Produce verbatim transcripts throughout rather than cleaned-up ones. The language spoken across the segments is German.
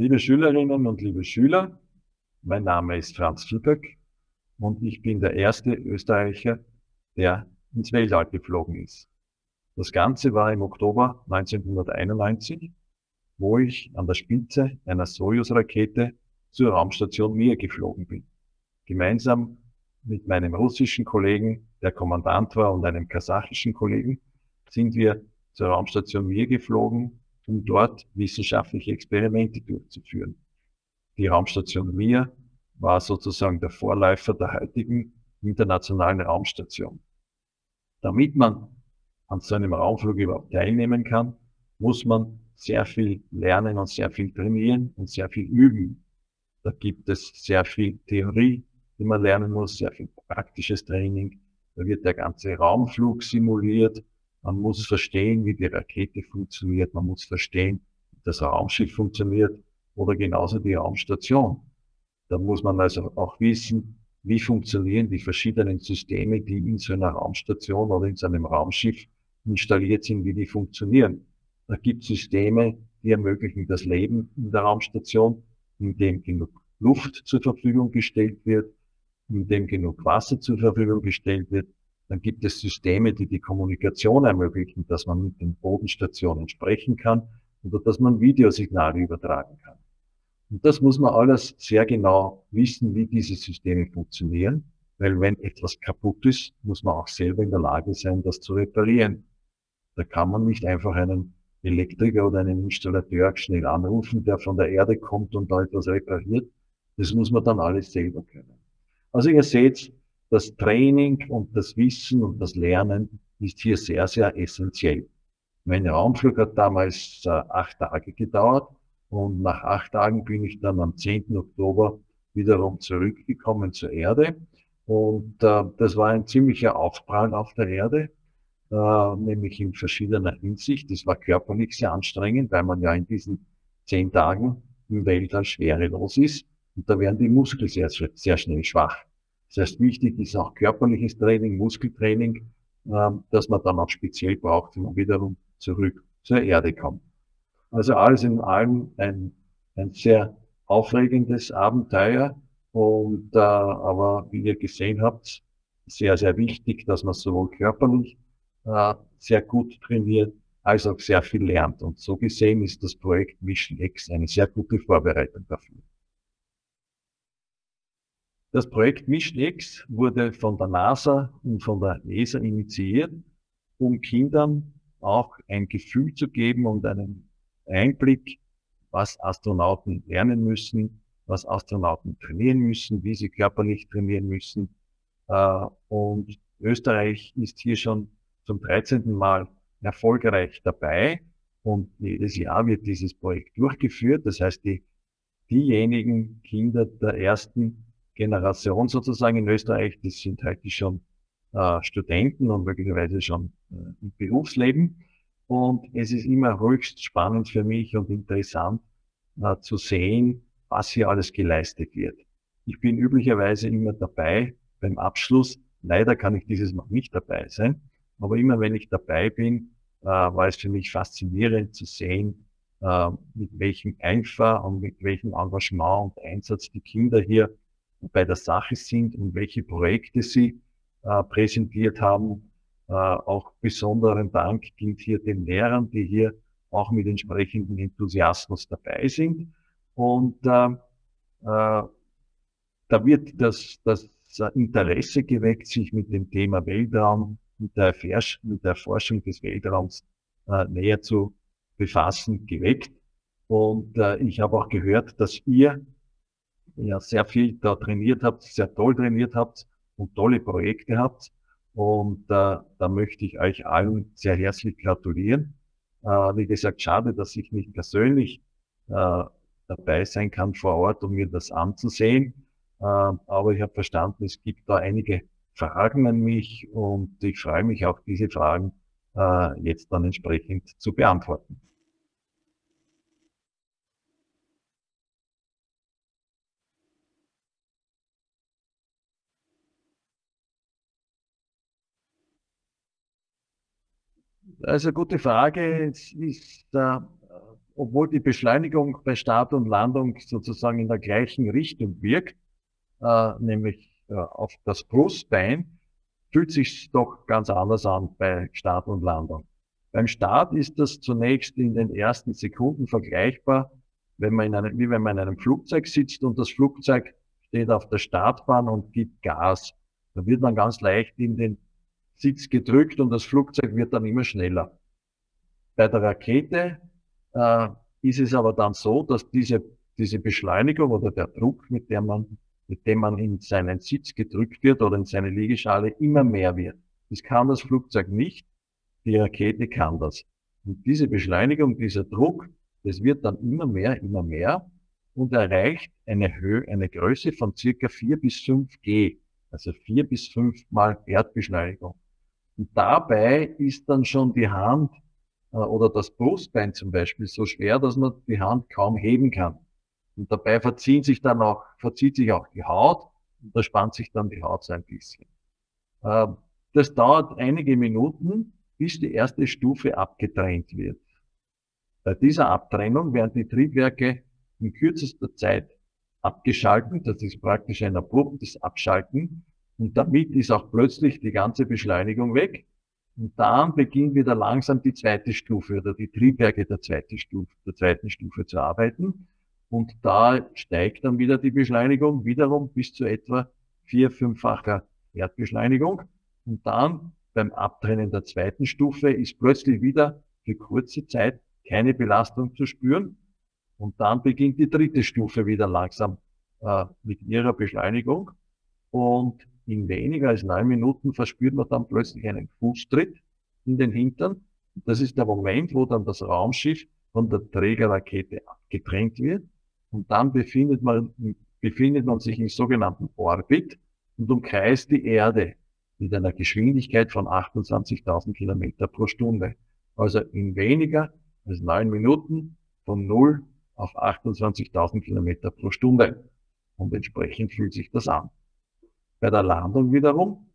Liebe Schülerinnen und liebe Schüler, mein Name ist Franz Viehböck und ich bin der erste Österreicher, der ins Weltall geflogen ist. Das Ganze war im Oktober neunzehnhunderteinundneunzig, wo ich an der Spitze einer Sojus-Rakete zur Raumstation Mir geflogen bin. Gemeinsam mit meinem russischen Kollegen, der Kommandant war, und einem kasachischen Kollegen sind wir zur Raumstation Mir geflogen, um dort wissenschaftliche Experimente durchzuführen. Die Raumstation Mir war sozusagen der Vorläufer der heutigen internationalen Raumstation. Damit man an so einem Raumflug überhaupt teilnehmen kann, muss man sehr viel lernen und sehr viel trainieren und sehr viel üben. Da gibt es sehr viel Theorie, die man lernen muss, sehr viel praktisches Training. Da wird der ganze Raumflug simuliert. Man muss verstehen, wie die Rakete funktioniert. Man muss verstehen, wie das Raumschiff funktioniert oder genauso die Raumstation. Da muss man also auch wissen, wie funktionieren die verschiedenen Systeme, die in so einer Raumstation oder in so einem Raumschiff installiert sind, wie die funktionieren. Da gibt es Systeme, die ermöglichen das Leben in der Raumstation, in dem genug Luft zur Verfügung gestellt wird, in dem genug Wasser zur Verfügung gestellt wird. Dann gibt es Systeme, die die Kommunikation ermöglichen, dass man mit den Bodenstationen sprechen kann oder dass man Videosignale übertragen kann. Und das muss man alles sehr genau wissen, wie diese Systeme funktionieren, weil wenn etwas kaputt ist, muss man auch selber in der Lage sein, das zu reparieren. Da kann man nicht einfach einen Elektriker oder einen Installateur schnell anrufen, der von der Erde kommt und da etwas repariert. Das muss man dann alles selber können. Also ihr seht, das Training und das Wissen und das Lernen ist hier sehr, sehr essentiell. Mein Raumflug hat damals äh, acht Tage gedauert und nach acht Tagen bin ich dann am zehnten Oktober wiederum zurückgekommen zur Erde. Und äh, das war ein ziemlicher Aufprall auf der Erde, äh, nämlich in verschiedener Hinsicht. Das war körperlich sehr anstrengend, weil man ja in diesen zehn Tagen im Weltall schwerelos ist und da werden die Muskeln sehr, sehr schnell schwach. Das heißt, wichtig ist auch körperliches Training, Muskeltraining, äh, das man dann auch speziell braucht, wenn man wiederum zurück zur Erde kommt. Also alles in allem ein, ein sehr aufregendes Abenteuer und äh, aber wie ihr gesehen habt, sehr, sehr wichtig, dass man sowohl körperlich äh, sehr gut trainiert, als auch sehr viel lernt. Und so gesehen ist das Projekt Mission X eine sehr gute Vorbereitung dafür. Das Projekt Mission X wurde von der NASA und von der E S A initiiert, um Kindern auch ein Gefühl zu geben und einen Einblick, was Astronauten lernen müssen, was Astronauten trainieren müssen, wie sie körperlich trainieren müssen. Und Österreich ist hier schon zum dreizehnten Mal erfolgreich dabei und jedes Jahr wird dieses Projekt durchgeführt. Das heißt, die, diejenigen Kinder der ersten Generation sozusagen in Österreich, das sind heute schon äh, Studenten und möglicherweise schon äh, im Berufsleben. Und es ist immer höchst spannend für mich und interessant äh, zu sehen, was hier alles geleistet wird. Ich bin üblicherweise immer dabei beim Abschluss. Leider kann ich dieses Mal nicht dabei sein, aber immer wenn ich dabei bin, äh, war es für mich faszinierend zu sehen, äh, mit welchem Eifer und mit welchem Engagement und Einsatz die Kinder hier bei der Sache sind und welche Projekte sie äh, präsentiert haben. Äh, auch besonderen Dank gilt hier den Lehrern, die hier auch mit entsprechendem Enthusiasmus dabei sind. Und äh, äh, da wird das, das Interesse geweckt, sich mit dem Thema Weltraum, mit der, mit der Forschung des Weltraums äh, näher zu befassen, geweckt. Und äh, ich habe auch gehört, dass ihr ja sehr viel da trainiert habt, sehr toll trainiert habt und tolle Projekte habt. Und äh, da möchte ich euch allen sehr herzlich gratulieren. Äh, wie gesagt, schade, dass ich nicht persönlich äh, dabei sein kann vor Ort, um mir das anzusehen. Äh, aber ich habe verstanden, es gibt da einige Fragen an mich und ich freue mich auch, diese Fragen äh, jetzt dann entsprechend zu beantworten. Also gute Frage. Es ist, äh, obwohl die Beschleunigung bei Start und Landung sozusagen in der gleichen Richtung wirkt, äh, nämlich äh, auf das Brustbein, fühlt sich doch ganz anders an bei Start und Landung. Beim Start ist das zunächst in den ersten Sekunden vergleichbar, wenn man in einem, wie wenn man in einem Flugzeug sitzt und das Flugzeug steht auf der Startbahn und gibt Gas. Da wird man ganz leicht in den Sitz gedrückt und das Flugzeug wird dann immer schneller. Bei der Rakete äh, ist es aber dann so, dass diese, diese Beschleunigung oder der Druck, mit der man, mit dem man in seinen Sitz gedrückt wird oder in seine Liegeschale, immer mehr wird. Das kann das Flugzeug nicht, die Rakete kann das. Und diese Beschleunigung, dieser Druck, das wird dann immer mehr, immer mehr und erreicht eine Höhe, eine Größe von circa vier bis fünf G, also vier bis fünf mal Erdbeschleunigung. Und dabei ist dann schon die Hand äh, oder das Brustbein zum Beispiel so schwer, dass man die Hand kaum heben kann. Und dabei verziehen sich dann auch, verzieht sich auch die Haut und da spannt sich dann die Haut so ein bisschen. Äh, das dauert einige Minuten, bis die erste Stufe abgetrennt wird. Bei dieser Abtrennung werden die Triebwerke in kürzester Zeit abgeschalten. Das ist praktisch ein abruptes Abschalten. Und damit ist auch plötzlich die ganze Beschleunigung weg. Und dann beginnt wieder langsam die zweite Stufe oder die Triebwerke der zweiten Stufe, der zweiten Stufe zu arbeiten. Und da steigt dann wieder die Beschleunigung wiederum bis zu etwa vier-, fünffacher Erdbeschleunigung. Und dann beim Abtrennen der zweiten Stufe ist plötzlich wieder für kurze Zeit keine Belastung zu spüren. Und dann beginnt die dritte Stufe wieder langsam äh, mit ihrer Beschleunigung. Und in weniger als neun Minuten verspürt man dann plötzlich einen Fußtritt in den Hintern. Das ist der Moment, wo dann das Raumschiff von der Trägerrakete abgetrennt wird. Und dann befindet man, befindet man sich im sogenannten Orbit und umkreist die Erde mit einer Geschwindigkeit von achtundzwanzigtausend Kilometer pro Stunde. Also in weniger als neun Minuten von null auf achtundzwanzigtausend Kilometer pro Stunde. Und entsprechend fühlt sich das an. Bei der Landung wiederum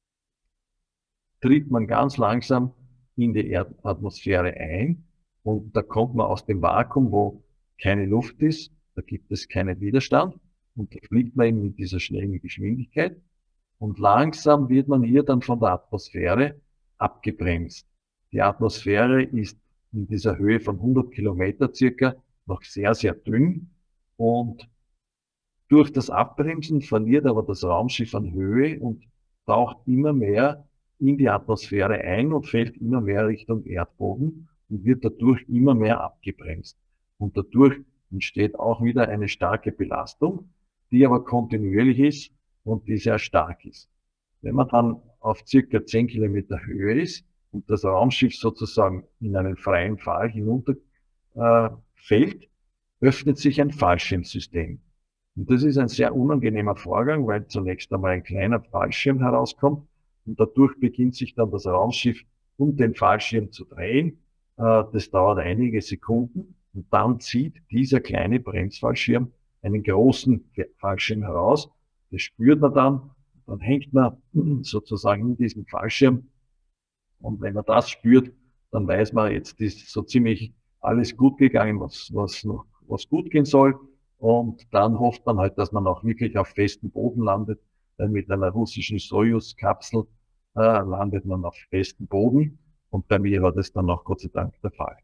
tritt man ganz langsam in die Erdatmosphäre ein und da kommt man aus dem Vakuum, wo keine Luft ist, da gibt es keinen Widerstand und da fliegt man eben mit dieser schnellen Geschwindigkeit und langsam wird man hier dann von der Atmosphäre abgebremst. Die Atmosphäre ist in dieser Höhe von hundert Kilometer circa noch sehr, sehr dünn und durch das Abbremsen verliert aber das Raumschiff an Höhe und taucht immer mehr in die Atmosphäre ein und fällt immer mehr Richtung Erdboden und wird dadurch immer mehr abgebremst. Und dadurch entsteht auch wieder eine starke Belastung, die aber kontinuierlich ist und die sehr stark ist. Wenn man dann auf circa zehn Kilometer Höhe ist und das Raumschiff sozusagen in einen freien Fall hinunter äh, fällt, öffnet sich ein Fallschirmsystem. Und das ist ein sehr unangenehmer Vorgang, weil zunächst einmal ein kleiner Fallschirm herauskommt und dadurch beginnt sich dann das Raumschiff um den Fallschirm zu drehen. Das dauert einige Sekunden und dann zieht dieser kleine Bremsfallschirm einen großen Fallschirm heraus. Das spürt man dann, dann hängt man sozusagen in diesem Fallschirm und wenn man das spürt, dann weiß man, jetzt ist so ziemlich alles gut gegangen, was, was noch was gut gehen soll. Und dann hofft man halt, dass man auch wirklich auf festem Boden landet. Denn mit einer russischen Sojus-Kapsel äh, landet man auf festem Boden. Und bei mir war das dann auch Gott sei Dank der Fall.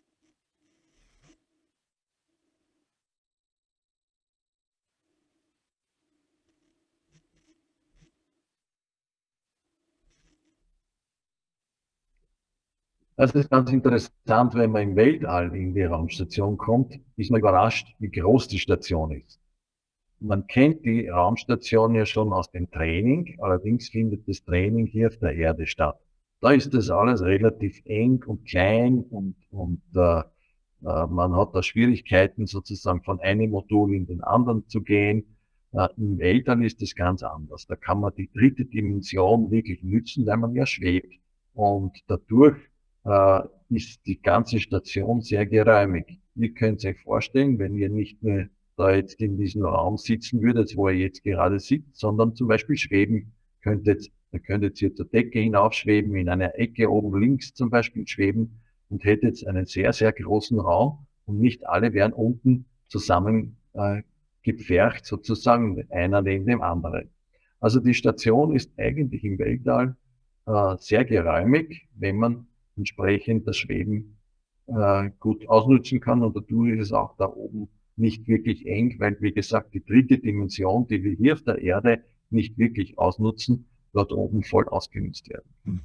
Das ist ganz interessant, wenn man im Weltall in die Raumstation kommt, ist man überrascht, wie groß die Station ist. Man kennt die Raumstation ja schon aus dem Training, allerdings findet das Training hier auf der Erde statt. Da ist das alles relativ eng und klein und, und äh, äh, man hat da Schwierigkeiten, sozusagen von einem Modul in den anderen zu gehen. Äh, Im Weltall ist das ganz anders. Da kann man die dritte Dimension wirklich nützen, weil man ja schwebt. Und dadurch äh, ist die ganze Station sehr geräumig. Ihr könnt euch vorstellen, wenn ihr nicht mehr da jetzt in diesem Raum sitzen würdet, wo ihr jetzt gerade sitzt, sondern zum Beispiel schweben könntet. Da könntet ihr zur Decke hinaufschweben, in einer Ecke oben links zum Beispiel schweben und hättet einen sehr, sehr großen Raum und nicht alle werden unten zusammen äh, gepfercht, sozusagen einer neben dem anderen. Also die Station ist eigentlich im Weltall äh, sehr geräumig, wenn man entsprechend das Schweben äh, gut ausnutzen kann. Und dadurch ist es auch da oben nicht wirklich eng, weil, wie gesagt, die dritte Dimension, die wir hier auf der Erde nicht wirklich ausnutzen, dort oben voll ausgenutzt werden.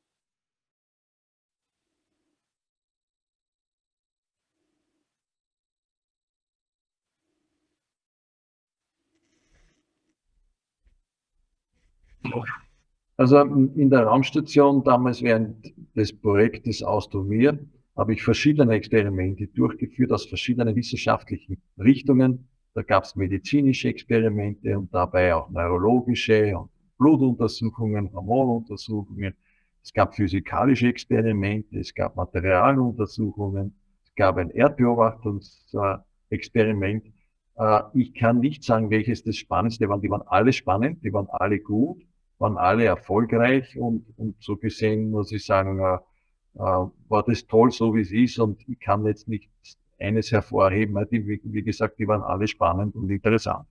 Also in der Raumstation damals während des Projektes Austromier habe ich verschiedene Experimente durchgeführt aus verschiedenen wissenschaftlichen Richtungen. Da gab es medizinische Experimente und dabei auch neurologische und Blutuntersuchungen, Hormonuntersuchungen. Es gab physikalische Experimente, es gab Materialuntersuchungen, es gab ein Erdbeobachtungsexperiment. Ich kann nicht sagen, welches das Spannendste war. Die waren alle spannend, die waren alle gut, waren alle erfolgreich und, und so gesehen muss ich sagen, äh, äh, war das toll, so wie es ist, und ich kann jetzt nicht eines hervorheben. Die, wie, wie gesagt, die waren alle spannend und interessant.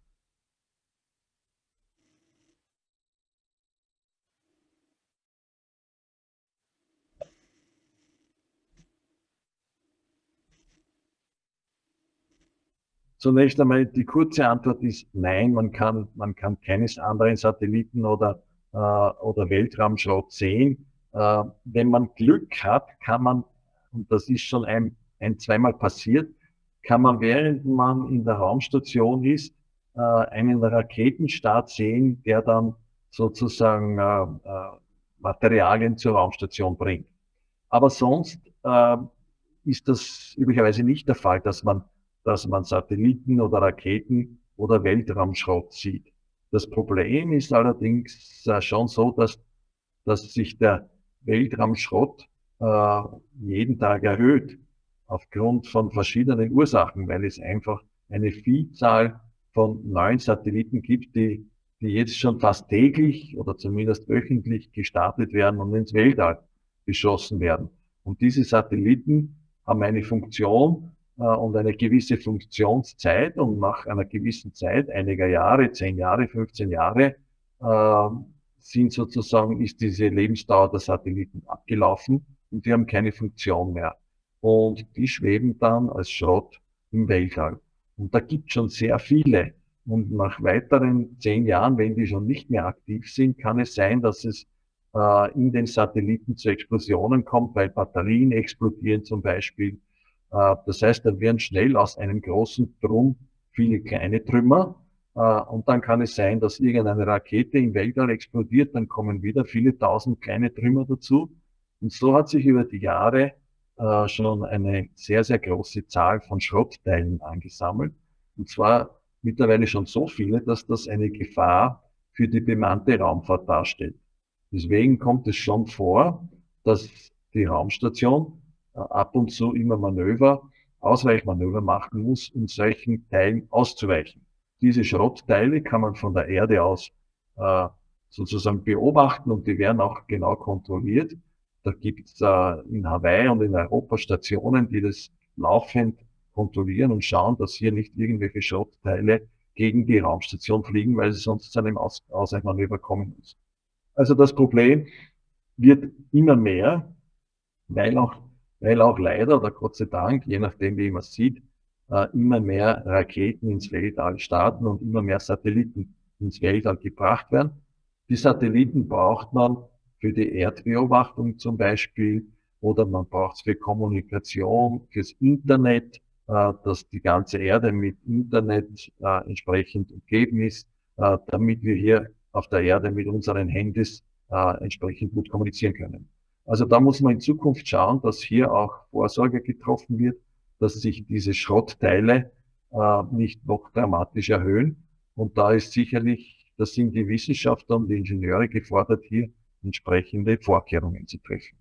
Zunächst einmal die kurze Antwort ist nein, man kann, man kann keines anderen Satelliten oder, äh, oder Weltraumschrott sehen. Äh, wenn man Glück hat, kann man, und das ist schon ein, ein zweimal passiert, kann man, während man in der Raumstation ist, äh, einen Raketenstart sehen, der dann sozusagen äh, äh, Materialien zur Raumstation bringt. Aber sonst äh, ist das üblicherweise nicht der Fall, dass man, dass man Satelliten oder Raketen oder Weltraumschrott sieht. Das Problem ist allerdings äh, schon so, dass, dass sich der Weltraumschrott äh, jeden Tag erhöht, aufgrund von verschiedenen Ursachen, weil es einfach eine Vielzahl von neuen Satelliten gibt, die, die jetzt schon fast täglich oder zumindest wöchentlich gestartet werden und ins Weltall geschossen werden. Und diese Satelliten haben eine Funktion äh, und eine gewisse Funktionszeit, und nach einer gewissen Zeit, einiger Jahre, zehn Jahre, fünfzehn Jahre, äh, sind sozusagen, ist diese Lebensdauer der Satelliten abgelaufen und die haben keine Funktion mehr. Und die schweben dann als Schrott im Weltall. Und da gibt es schon sehr viele. Und nach weiteren zehn Jahren, wenn die schon nicht mehr aktiv sind, kann es sein, dass es äh, in den Satelliten zu Explosionen kommt, weil Batterien explodieren zum Beispiel. Äh, das heißt, da werden schnell aus einem großen Drum viele kleine Trümmer. Äh, und dann kann es sein, dass irgendeine Rakete im Weltall explodiert, dann kommen wieder viele tausend kleine Trümmer dazu. Und so hat sich über die Jahre äh, schon eine sehr, sehr große Zahl von Schrottteilen angesammelt. Und zwar mittlerweile schon so viele, dass das eine Gefahr für die bemannte Raumfahrt darstellt. Deswegen kommt es schon vor, dass die Raumstation äh, ab und zu immer Manöver, Ausweichmanöver machen muss, um solchen Teilen auszuweichen. Diese Schrottteile kann man von der Erde aus äh, sozusagen beobachten, und die werden auch genau kontrolliert. Da gibt es äh, in Hawaii und in Europa Stationen, die das laufend kontrollieren und schauen, dass hier nicht irgendwelche Schrottteile gegen die Raumstation fliegen, weil es sonst zu einem Aus Ausweichmanöver kommen muss. Also das Problem wird immer mehr, weil auch, weil auch leider oder Gott sei Dank, je nachdem wie man es sieht, äh, immer mehr Raketen ins Weltall starten und immer mehr Satelliten ins Weltall gebracht werden. Die Satelliten braucht man für die Erdbeobachtung zum Beispiel, oder man braucht es für Kommunikation, fürs Internet, äh, dass die ganze Erde mit Internet äh, entsprechend umgeben ist, äh, damit wir hier auf der Erde mit unseren Handys äh, entsprechend gut kommunizieren können. Also da muss man in Zukunft schauen, dass hier auch Vorsorge getroffen wird, dass sich diese Schrottteile äh, nicht noch dramatisch erhöhen. Und da ist sicherlich, da sind die Wissenschaftler und die Ingenieure gefordert, hier entsprechende Vorkehrungen zu treffen.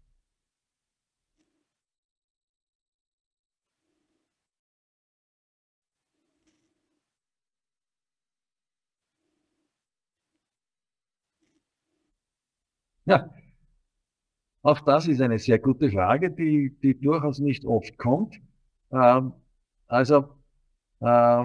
Ja, auch das ist eine sehr gute Frage, die, die durchaus nicht oft kommt. Ähm, Also, äh,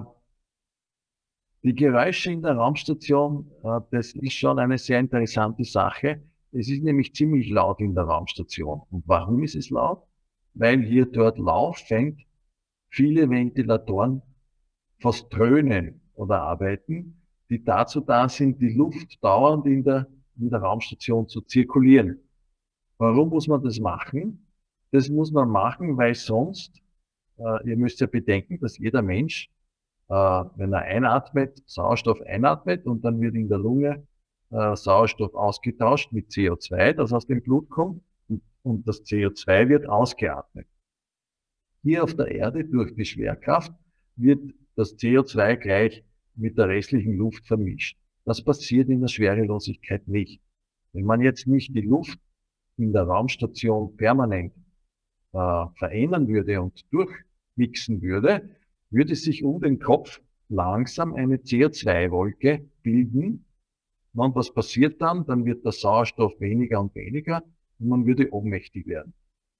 die Geräusche in der Raumstation, äh, das ist schon eine sehr interessante Sache. Es ist nämlich ziemlich laut in der Raumstation. Und warum ist es laut? Weil hier dort laufend viele Ventilatoren fast dröhnen oder arbeiten, die dazu da sind, die Luft dauernd in der, in der Raumstation zu zirkulieren. Warum muss man das machen? Das muss man machen, weil sonst, äh, ihr müsst ja bedenken, dass jeder Mensch, äh, wenn er einatmet, Sauerstoff einatmet und dann wird in der Lunge äh, Sauerstoff ausgetauscht mit C O zwei, das aus dem Blut kommt, und, und das C O zwei wird ausgeatmet. Hier auf der Erde durch die Schwerkraft wird das C O zwei gleich mit der restlichen Luft vermischt. Das passiert in der Schwerelosigkeit nicht. Wenn man jetzt nicht die Luft in der Raumstation permanent äh, verändern würde und durchmixen würde, würde sich um den Kopf langsam eine C O zwei Wolke bilden. Und was passiert dann? Dann wird der Sauerstoff weniger und weniger und man würde ohnmächtig werden.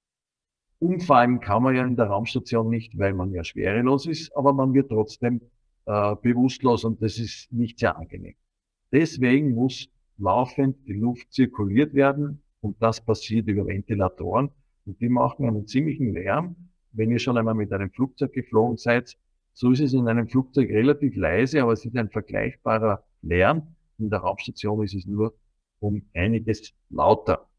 Umfallen kann man ja in der Raumstation nicht, weil man ja schwerelos ist, aber man wird trotzdem äh, bewusstlos und das ist nicht sehr angenehm. Deswegen muss laufend die Luft zirkuliert werden und das passiert über Ventilatoren und die machen einen ziemlichen Lärm. Wenn ihr schon einmal mit einem Flugzeug geflogen seid, so ist es in einem Flugzeug relativ leise, aber es ist ein vergleichbarer Lärm. In der Raumstation ist es nur um einiges lauter.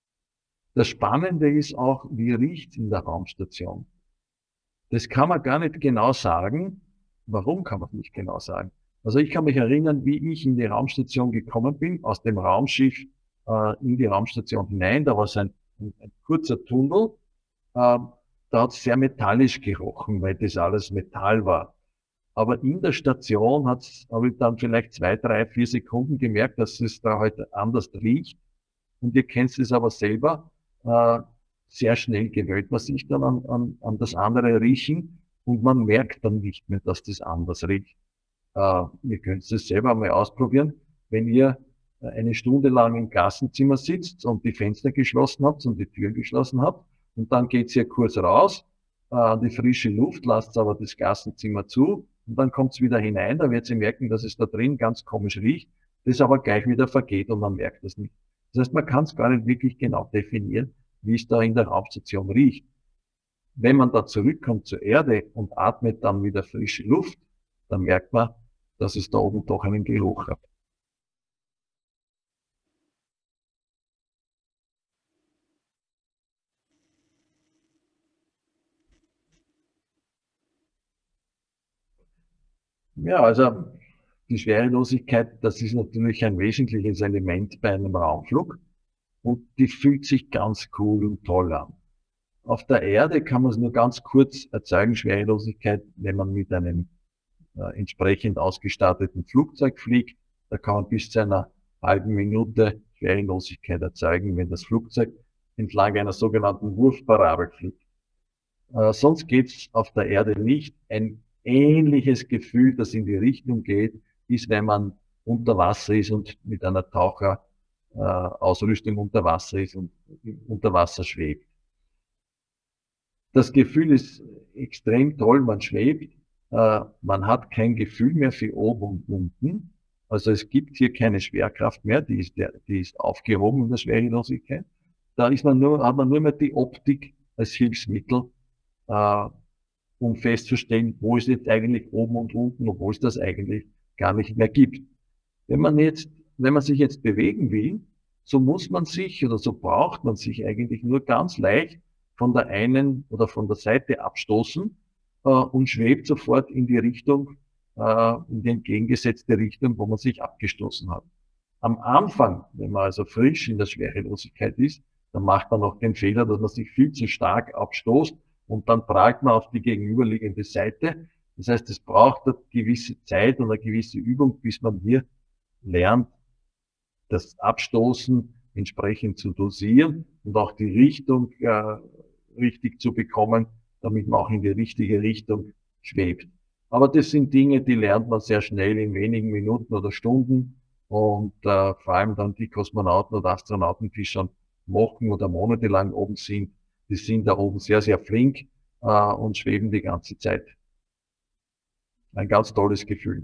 Das Spannende ist auch, wie riecht es in der Raumstation? Das kann man gar nicht genau sagen. Warum kann man es nicht genau sagen? Also ich kann mich erinnern, wie ich in die Raumstation gekommen bin, aus dem Raumschiff äh, in die Raumstation hinein. Da war es ein, ein, ein kurzer Tunnel. Äh, da hat es sehr metallisch gerochen, weil das alles Metall war. Aber in der Station hat's, habe ich dann vielleicht zwei, drei, vier Sekunden gemerkt, dass es da halt anders riecht. Und ihr kennt es aber selber. Äh, sehr schnell gewöhnt man sich dann an, an, an das andere Riechen und man merkt dann nicht mehr, dass das anders riecht. Äh, ihr könnt es selber mal ausprobieren. Wenn ihr eine Stunde lang im Klassenzimmer sitzt und die Fenster geschlossen habt und die Türen geschlossen habt und dann geht's hier kurz raus äh, an die frische Luft, lasst aber das Klassenzimmer zu und dann kommt's wieder hinein, da werdet ihr merken, dass es da drin ganz komisch riecht, das aber gleich wieder vergeht und man merkt das nicht. Das heißt, man kann es gar nicht wirklich genau definieren, wie es da in der Raumstation riecht. Wenn man da zurückkommt zur Erde und atmet dann wieder frische Luft, dann merkt man, dass es da oben doch einen Geruch hat. Ja, also die Schwerelosigkeit, das ist natürlich ein wesentliches Element bei einem Raumflug und die fühlt sich ganz cool und toll an. Auf der Erde kann man es nur ganz kurz erzeugen, Schwerelosigkeit, wenn man mit einem äh, entsprechend ausgestatteten Flugzeug fliegt. Da kann man bis zu einer halben Minute Schwerelosigkeit erzeugen, wenn das Flugzeug entlang einer sogenannten Wurfparabel fliegt. Äh, sonst geht's auf der Erde nicht. Ein ähnliches Gefühl, das in die Richtung geht, ist, wenn man unter Wasser ist und mit einer Taucherausrüstung äh, unter Wasser ist und unter Wasser schwebt. Das Gefühl ist extrem toll, man schwebt, äh, man hat kein Gefühl mehr für oben und unten. Also es gibt hier keine Schwerkraft mehr, die ist, der, die ist aufgehoben in der Schwerelosigkeit. Da ist man nur, hat man nur mehr die Optik als Hilfsmittel, äh, um festzustellen, wo ist jetzt eigentlich oben und unten, obwohl es das eigentlich gar nicht mehr gibt. Wenn man jetzt, wenn man sich jetzt bewegen will, so muss man sich oder so braucht man sich eigentlich nur ganz leicht von der einen oder von der Seite abstoßen äh, und schwebt sofort in die Richtung, äh, in die entgegengesetzte Richtung, wo man sich abgestoßen hat. Am Anfang, wenn man also frisch in der Schwerelosigkeit ist, dann macht man noch den Fehler, dass man sich viel zu stark abstoßt und dann prallt man auf die gegenüberliegende Seite. Das heißt, es braucht eine gewisse Zeit und eine gewisse Übung, bis man hier lernt, das Abstoßen entsprechend zu dosieren und auch die Richtung äh, richtig zu bekommen, damit man auch in die richtige Richtung schwebt. Aber das sind Dinge, die lernt man sehr schnell in wenigen Minuten oder Stunden und äh, vor allem dann die Kosmonauten oder Astronauten, die schon Wochen oder Monate lang oben sind, die sind da oben sehr, sehr flink äh, und schweben die ganze Zeit ein ganz tolles Gefühl.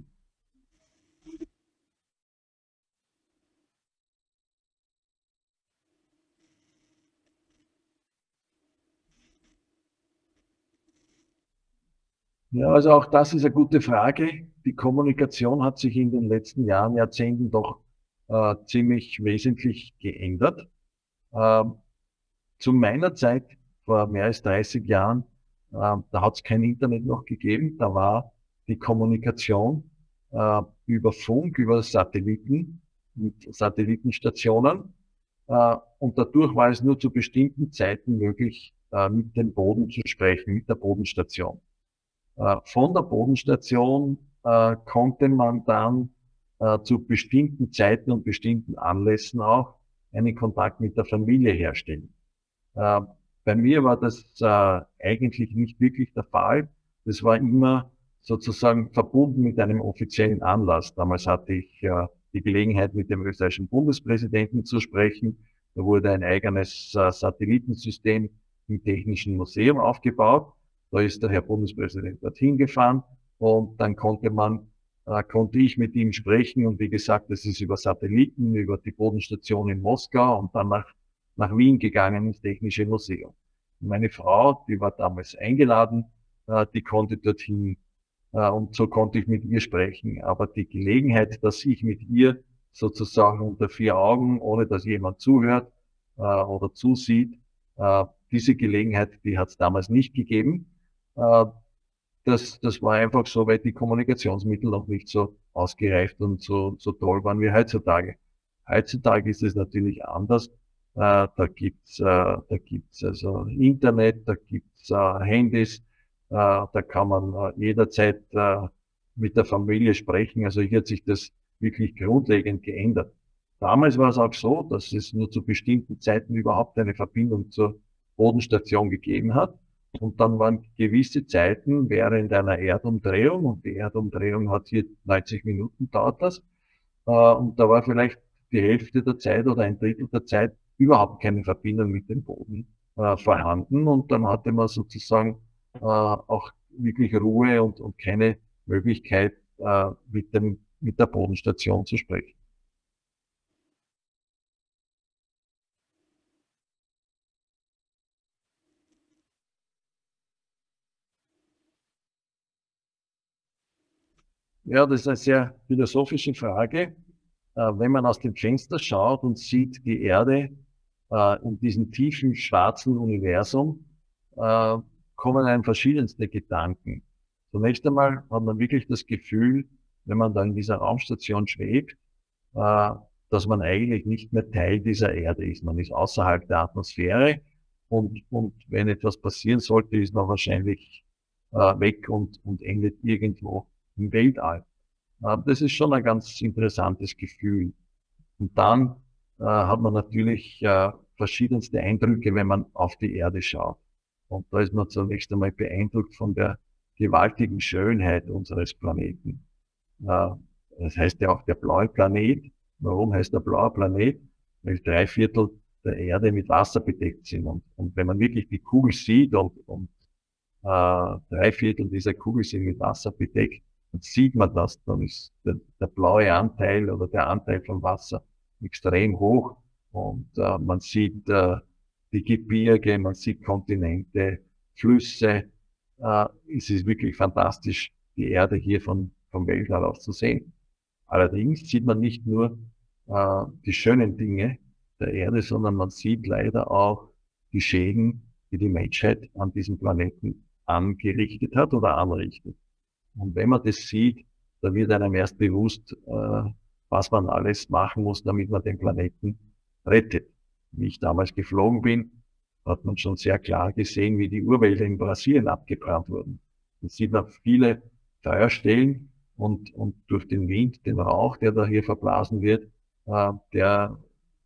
Ja, also auch das ist eine gute Frage. Die Kommunikation hat sich in den letzten Jahren, Jahrzehnten doch äh, ziemlich wesentlich geändert. Ähm, zu meiner Zeit, vor mehr als dreißig Jahren, äh, da hat es kein Internet noch gegeben. Da war die Kommunikation äh, über Funk, über Satelliten, mit Satellitenstationen. Äh, und dadurch war es nur zu bestimmten Zeiten möglich, äh, mit dem Boden zu sprechen, mit der Bodenstation. Äh, von der Bodenstation äh, konnte man dann äh, zu bestimmten Zeiten und bestimmten Anlässen auch einen Kontakt mit der Familie herstellen. Äh, bei mir war das äh, eigentlich nicht wirklich der Fall. Das war immer sozusagen verbunden mit einem offiziellen Anlass. Damals hatte ich äh, die Gelegenheit, mit dem österreichischen Bundespräsidenten zu sprechen. Da wurde ein eigenes äh, Satellitensystem im Technischen Museum aufgebaut. Da ist der Herr Bundespräsident dorthin gefahren und dann konnte man, äh, konnte ich mit ihm sprechen und wie gesagt, das ist über Satelliten, über die Bodenstation in Moskau und dann nach, nach Wien gegangen ins Technische Museum. Und meine Frau, die war damals eingeladen, äh, die konnte dorthin äh, und so konnte ich mit ihr sprechen. Aber die Gelegenheit, dass ich mit ihr sozusagen unter vier Augen, ohne dass jemand zuhört äh, oder zusieht, äh, diese Gelegenheit, die hat es damals nicht gegeben. Äh, das, das war einfach so, weil die Kommunikationsmittel noch nicht so ausgereift und so, so toll waren wie heutzutage. Heutzutage ist es natürlich anders. Äh, da gibt's, äh, da gibt's also Internet, da gibt's äh, Handys, äh, da kann man äh, jederzeit äh, mit der Familie sprechen. Also hier hat sich das wirklich grundlegend geändert. Damals war es auch so, dass es nur zu bestimmten Zeiten überhaupt eine Verbindung zur Bodenstation gegeben hat. Und dann waren gewisse Zeiten während einer Erdumdrehung, und die Erdumdrehung hat hier neunzig Minuten dauert das, äh, und da war vielleicht die Hälfte der Zeit oder ein Drittel der Zeit überhaupt keine Verbindung mit dem Boden äh, vorhanden. Und dann hatte man sozusagen äh, auch wirklich Ruhe und, und keine Möglichkeit, äh, mit dem, mit der Bodenstation zu sprechen. Ja, das ist eine sehr philosophische Frage. Äh, wenn man aus dem Fenster schaut und sieht die Erde äh, in diesem tiefen schwarzen Universum, äh, kommen einem verschiedenste Gedanken. Zunächst einmal hat man wirklich das Gefühl, wenn man da in dieser Raumstation schwebt, äh, dass man eigentlich nicht mehr Teil dieser Erde ist. Man ist außerhalb der Atmosphäre und, und wenn etwas passieren sollte, ist man wahrscheinlich äh, weg und, und endet irgendwo im Weltall. Äh, das ist schon ein ganz interessantes Gefühl. Und dann äh, hat man natürlich äh, verschiedenste Eindrücke, wenn man auf die Erde schaut. Und da ist man zunächst einmal beeindruckt von der gewaltigen Schönheit unseres Planeten. Äh, das heißt ja auch der blaue Planet. Warum heißt der blaue Planet? Weil drei Viertel der Erde mit Wasser bedeckt sind. Und, und wenn man wirklich die Kugel sieht und, und äh, drei Viertel dieser Kugel sind mit Wasser bedeckt, dann sieht man das, dann ist der, der blaue Anteil oder der Anteil von Wasser extrem hoch. Und äh, man sieht äh, die Gebirge, man sieht Kontinente, Flüsse. Äh, es ist wirklich fantastisch, die Erde hier von, vom Weltall aus zu sehen. Allerdings sieht man nicht nur äh, die schönen Dinge der Erde, sondern man sieht leider auch die Schäden, die die Menschheit an diesem Planeten angerichtet hat oder anrichtet. Und wenn man das sieht, da wird einem erst bewusst, äh, was man alles machen muss, damit man den Planeten rettet. Wie ich damals geflogen bin, hat man schon sehr klar gesehen, wie die Urwälder in Brasilien abgebrannt wurden. Jetzt sieht man viele Feuerstellen und, und durch den Wind, den Rauch, der da hier verblasen wird, äh, der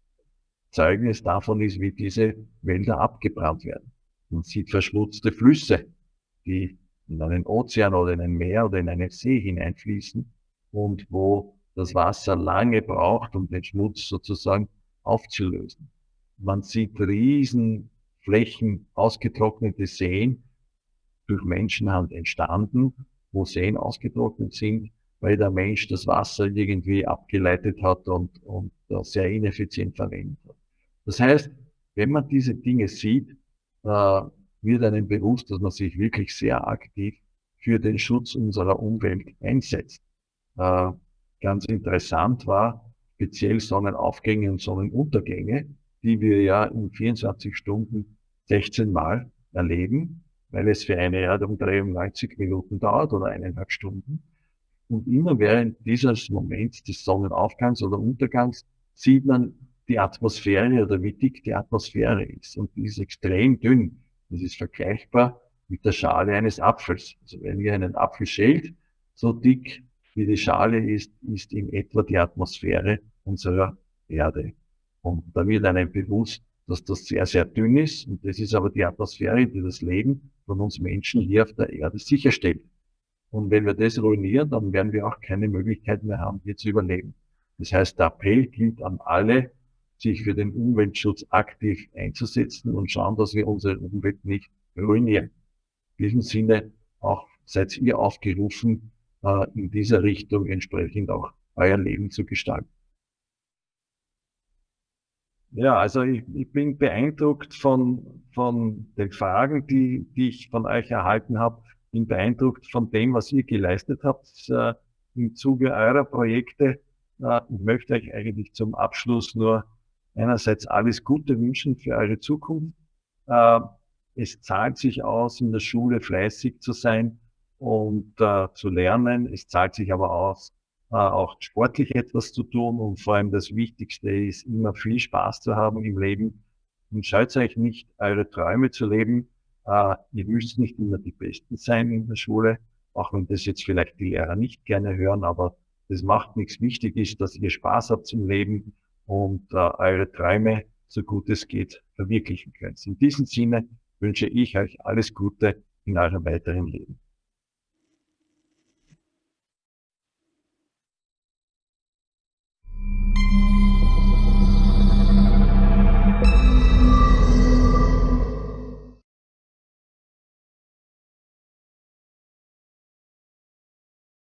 Zeugnis davon ist, wie diese Wälder abgebrannt werden. Man sieht verschmutzte Flüsse, die in einen Ozean oder in ein Meer oder in einen See hineinfließen und wo das Wasser lange braucht, um den Schmutz sozusagen aufzulösen. Man sieht riesen Flächen, ausgetrocknete Seen, durch Menschenhand entstanden wo Seen ausgetrocknet sind, weil der Mensch das Wasser irgendwie abgeleitet hat und, und äh, sehr ineffizient verwendet hat. Das heißt, wenn man diese Dinge sieht, äh, wird einem bewusst, dass man sich wirklich sehr aktiv für den Schutz unserer Umwelt einsetzt. Äh, ganz interessant war speziell Sonnenaufgänge und Sonnenuntergänge, die wir ja in vierundzwanzig Stunden sechzehn Mal erleben, weil es für eine Erdumdrehung neunzig Minuten dauert oder eineinhalb Stunden. Und immer während dieses Moments des Sonnenaufgangs oder Untergangs sieht man die Atmosphäre oder wie dick die Atmosphäre ist. Und die ist extrem dünn. Das ist vergleichbar mit der Schale eines Apfels. Also wenn ihr einen Apfel schält, so dick wie die Schale ist, ist in etwa die Atmosphäre unserer Erde. Und da wird einem bewusst, dass das sehr, sehr dünn ist. Und das ist aber die Atmosphäre, die das Leben von uns Menschen hier auf der Erde sicherstellt. Und wenn wir das ruinieren, dann werden wir auch keine Möglichkeit mehr haben, hier zu überleben. Das heißt, der Appell gilt an alle, sich für den Umweltschutz aktiv einzusetzen und schauen, dass wir unsere Umwelt nicht ruinieren. In diesem Sinne auch seid ihr aufgerufen, in dieser Richtung entsprechend auch euer Leben zu gestalten. Ja, also ich, ich bin beeindruckt von, von den Fragen, die, die ich von euch erhalten habe. Bin beeindruckt von dem, was ihr geleistet habt äh, im Zuge eurer Projekte. Äh, ich möchte euch eigentlich zum Abschluss nur einerseits alles Gute wünschen für eure Zukunft. Äh, es zahlt sich aus, in der Schule fleißig zu sein und äh, zu lernen. Es zahlt sich aber aus, äh, auch sportlich etwas zu tun. Und vor allem das Wichtigste ist, immer viel Spaß zu haben im Leben. Und scheut euch nicht, eure Träume zu leben. Uh, ihr müsst nicht immer die Besten sein in der Schule, auch wenn das jetzt vielleicht die Lehrer nicht gerne hören, aber das macht nichts. Wichtig ist, dass ihr Spaß habt im Leben und uh, eure Träume, so gut es geht, verwirklichen könnt. In diesem Sinne wünsche ich euch alles Gute in eurem weiteren Leben.